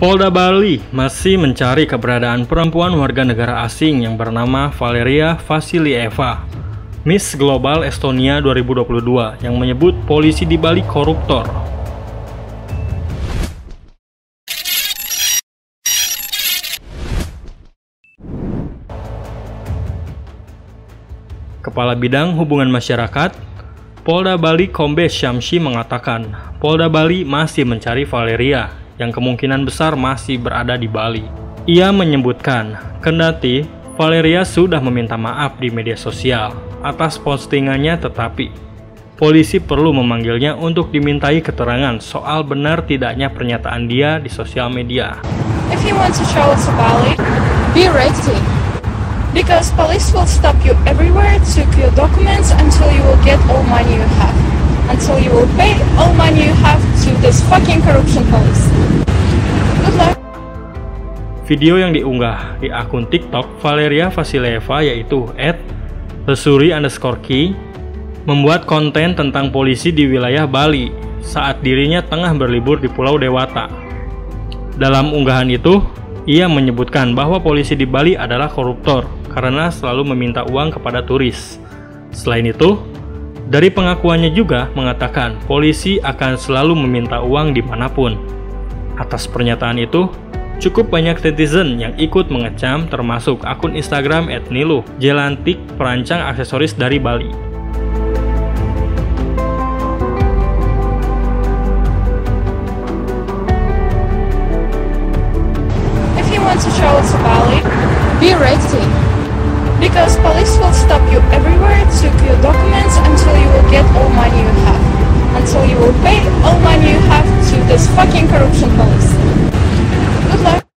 Polda Bali masih mencari keberadaan perempuan warga negara asing yang bernama Valeria Vassilieva, Miss Global Estonia 2022, yang menyebut polisi di Bali koruptor. Kepala Bidang Hubungan Masyarakat Polda Bali Kombes Syamsi mengatakan, Polda Bali masih mencari Valeria yang kemungkinan besar masih berada di Bali. Ia menyebutkan, kendati Valeria sudah meminta maaf di media sosial atas postingannya, tetapi polisi perlu memanggilnya untuk dimintai keterangan soal benar tidaknya pernyataan dia di sosial media. If you want to travel to Bali, be ready. Because police will stop you everywhere, took your documents until you will get all money you have. Until you will pay all money you have to this fucking corruption police. Good luck. Video yang diunggah di akun TikTok Valeria Vassilieva yaitu @lesuri_ki membuat konten tentang polisi di wilayah Bali saat dirinya tengah berlibur di Pulau Dewata. Dalam unggahan itu, ia menyebutkan bahwa polisi di Bali adalah koruptor karena selalu meminta uang kepada turis. Selain itu, dari pengakuannya juga mengatakan polisi akan selalu meminta uang dimanapun. Atas pernyataan itu, cukup banyak netizen yang ikut mengecam, termasuk akun Instagram @niluh jelantik, perancang aksesoris dari Bali. If you want to travel to Bali, be ready. Because police will stop you everywhere, took your documents until you will get all money you have. Until you will pay all money you have to this fucking corruption police.